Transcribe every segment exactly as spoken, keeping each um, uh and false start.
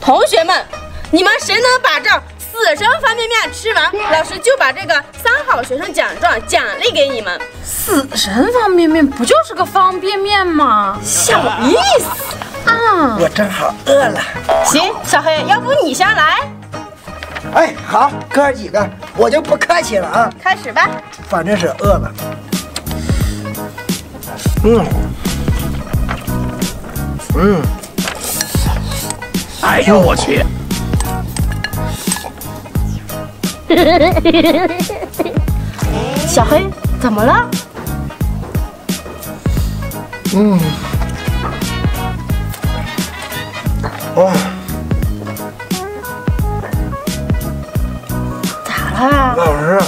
同学们，你们谁能把这死神方便面吃完，老师就把这个三好学生奖状奖励给你们。 死神方便面不就是个方便面吗？ 小意思啊！ 我正好饿了。 行，小黑，要不你先来。 哎，好，哥儿几个，我就不客气了啊！ 开始吧。 反正是饿了。嗯。嗯。 哎呦我去！ 小黑，怎么了？ 嗯。哦。 咋了？ 老师，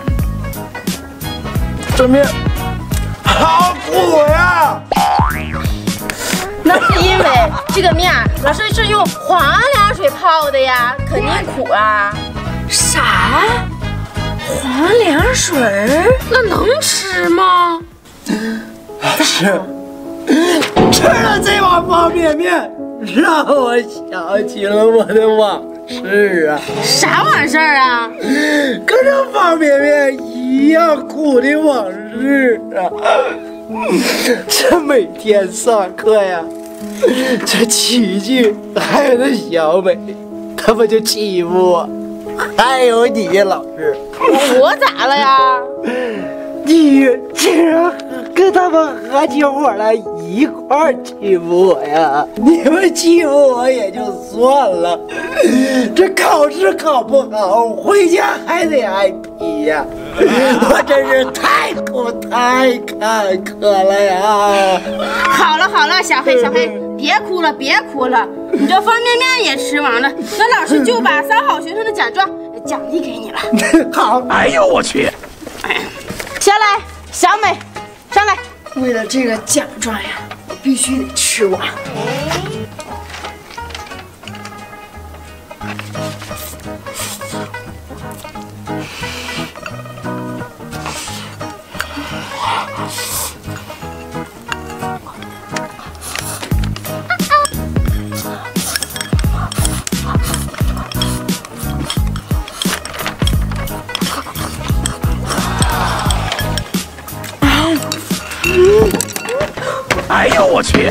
这面好苦呀！ 那是因为这个面老师是用黄凉水泡的呀，肯定苦啊。 啥？黄凉水？那能吃吗？ 老师，吃了这碗方便面，让我想起了我的往事啊！ 啥往事啊？ 跟这方便面一样苦的往事啊！这每天上课呀，这琪琪还有那小美，他们就欺负我，还有你呀，老师。 我咋了呀？ 你竟然跟他们合起伙来一块儿欺负我呀！你们欺负我也就算了，这考试考不好，回家还得挨批呀！我真是太苦太坎坷了呀！ 好了好了，小黑小黑，别哭了别哭了，你这方便面也吃完了，那老师就把三好学生的奖状奖励给你了。 好， 哎呦我去！ 下来，小美，上来。 为了这个奖状呀，我必须得吃完。 哎呦我去！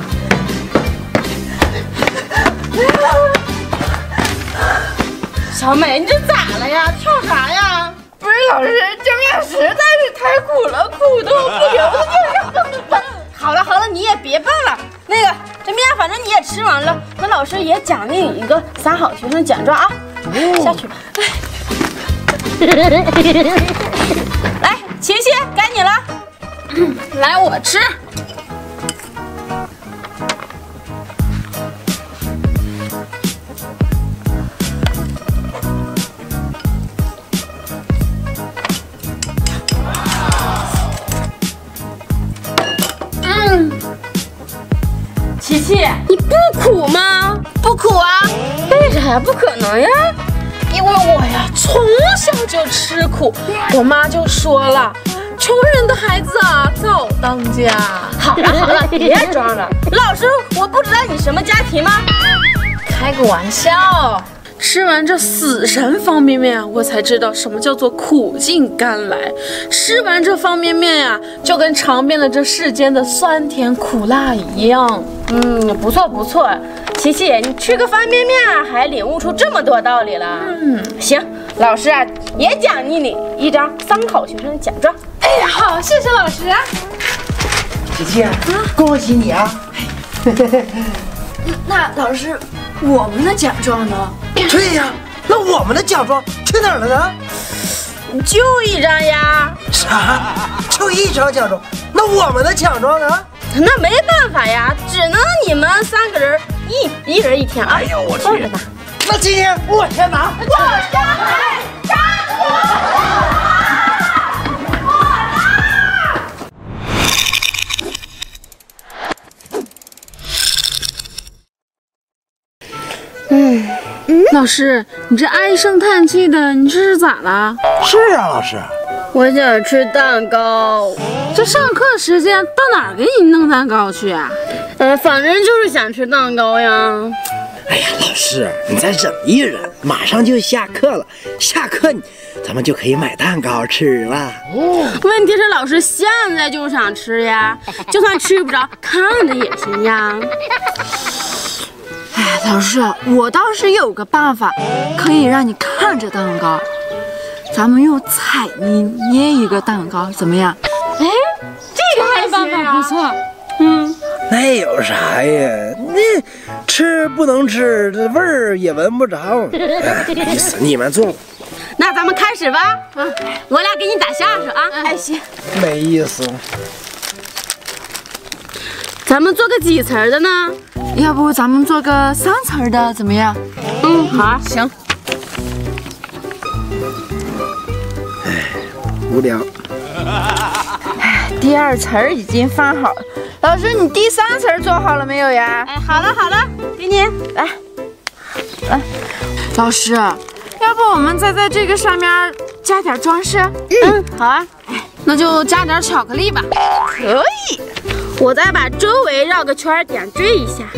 小美，你这咋了呀？跳啥呀？ 不是老师，这面实在是太苦了，苦的我不由得就要蹦。 好了好了，你也别蹦了。那个，这面反正你也吃完了，那老师也奖励你一个三好学生奖状啊。哦、下去吧。来，琪琪，该你了。 来，我吃。 琪琪，你不苦吗？不苦啊。为啥呀？不可能呀。 因为我呀从小就吃苦，我妈就说了，穷人的孩子啊早当家。 好了好了，别装了。老师，我不知道你什么家庭吗？ 开个玩笑。吃完这死神方便面，我才知道什么叫做苦尽甘来。吃完这方便面呀、啊，就跟尝遍了这世间的酸甜苦辣一样。 嗯，不错不错，琪琪，你吃个方便面还领悟出这么多道理了。 嗯， 行，老师啊也奖励你一张三好学生奖状。 哎呀，好，谢谢老师。 琪琪，啊、恭喜你啊！ 那老师，我们的奖状呢？ 对呀，那我们的奖状去哪儿了呢？ 就一张呀。 啥？就一张奖状？那我们的奖状呢？ 那没办法呀，只能你们三个人一一人一天啊。 哎呦我去！ 那今天我先拿。 我先来，站住！ 嗯，老师，你这唉声叹气的，你这是咋了？ 是啊，老师， 我想吃蛋糕。 这上课时间到哪儿给你弄蛋糕去啊？ 呃，反正就是想吃蛋糕呀。 哎呀，老师，你再忍一忍，马上就下课了。下课咱们就可以买蛋糕吃了。 问题是老师现在就想吃呀，就算吃不着，看着也行呀。 哎，老师，我倒是有个办法，可以让你看着蛋糕。咱们用彩泥捏一个蛋糕，怎么样？ 哎，这个办法不错。嗯， 那有啥呀？那吃不能吃，这味儿也闻不着。哎，意思你们做。 那咱们开始吧。啊，我俩给你打下手啊。 哎，行。 没意思。 咱们做个几层的呢？ 要不咱们做个三层的，怎么样？ 嗯，好啊，行。 哎，无聊。 哎，第二层已经放好了。老师，你第三层做好了没有呀？ 哎，好了好了，给你来。来，老师，要不我们再在这个上面加点装饰？ 嗯，好啊。 哎，那就加点巧克力吧。可以。 我再把周围绕个圈点缀一下。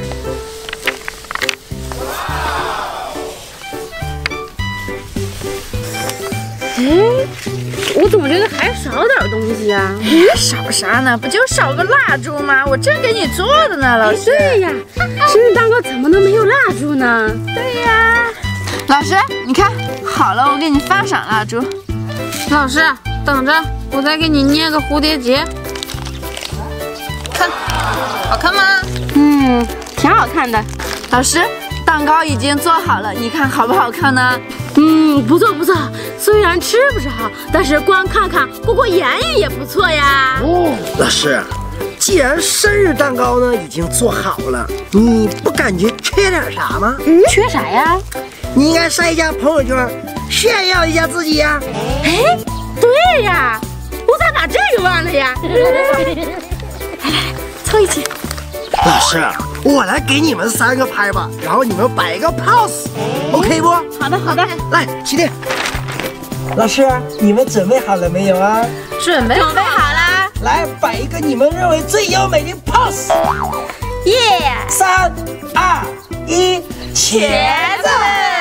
哎，我怎么觉得还少点东西呀？ 哎，少啥呢？不就少个蜡烛吗？我正给你做的呢，老师。 对呀，生日蛋糕怎么能没有蜡烛呢？ 对呀。老师，你看好了，我给你放上蜡烛。 老师，等着，我再给你捏个蝴蝶结。看，好看吗？ 嗯，挺好看的。 老师，蛋糕已经做好了，你看好不好看呢？ 嗯，不错不错。虽然吃不着，但是光看看过过眼瘾也不错呀。 哦，老师，既然生日蛋糕呢已经做好了，你不感觉缺点啥吗？ 嗯，缺啥呀？ 你应该晒一下朋友圈，炫耀一下自己呀。 哎，对呀，我咋把这个忘了呀？来来来，凑一起。 老师，我来给你们三个拍吧，然后你们摆一个 pose，OK 不？ 好的好的， 来起立。老师，你们准备好了没有啊？ 准备准备好啦！ 来摆一个你们认为最优美的 pose。 耶！ 三二一， 茄子。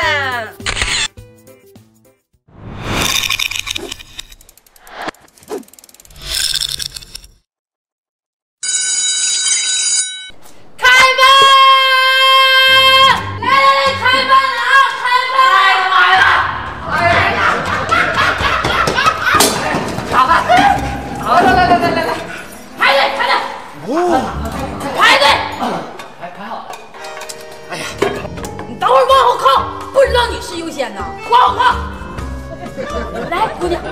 来，姑娘，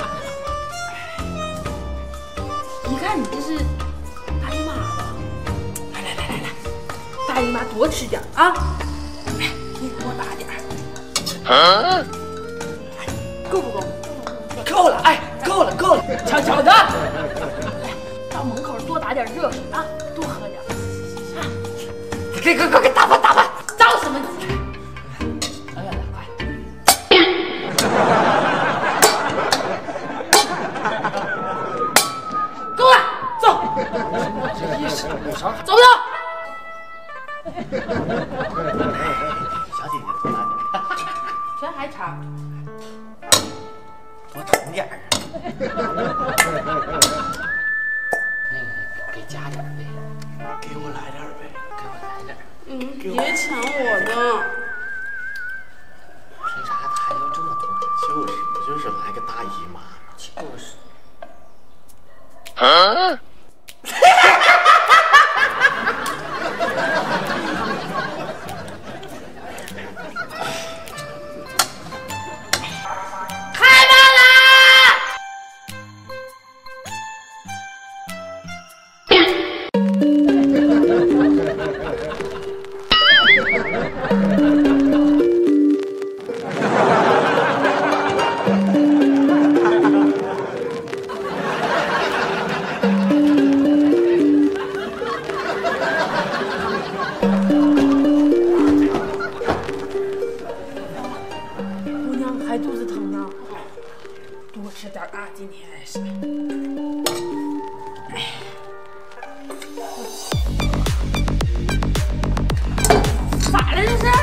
一看你这是大姨妈吧？来来来来来，大姨妈多吃点啊！来，你给我打点儿。啊？够不够？够了，哎，够了够了，悄悄的。来，到门口多打点热水啊，多喝点。啊，给给给给打吧打吧，着什么急？哎呀，快！够了，走。这意思有啥？走不走？ 小姐姐多拿点， 全还差。 多盛点儿。 那个给加点呗， 给我来点呗， 给我来点。 嗯，别抢我的。 凭啥他还要这么多？ 就是，我就是来个大姨妈。 就是。 啊！ 还肚子疼呢，多吃点啊！今天是，哎，咋了这是？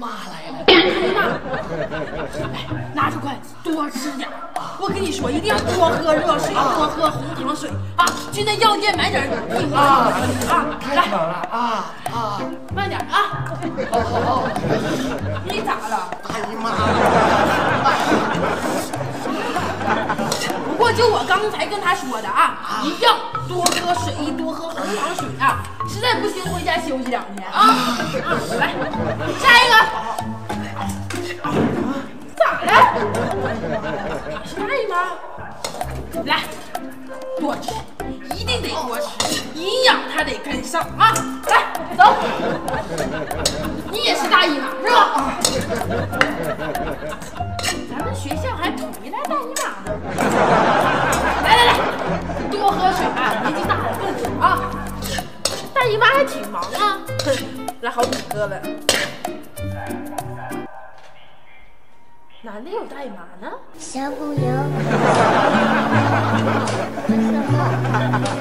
妈来了！ 大姨妈，来，拿着筷子多吃点。我跟你说，一定要多喝热水，多喝红糖水啊！去那药店买点益活糖水啊！来， 啊啊， 慢点啊！ 好好好， 你咋了？ 大姨妈！ 不过就我刚才跟他说的啊，一样多喝水，多喝红糖水啊！实在不行回家休息两天啊！啊，来，下一个。咋了？是大姨妈？来，多吃，一定得多吃，营养它得跟上啊！来，走。你也是大姨妈是吧？咱们学校还没来大姨妈呢。来来来，多喝水啊！年纪大了不能吃啊。大姨妈还挺忙啊，哼，来好几个了。哪里有大姨妈呢？ 小朋友，为什么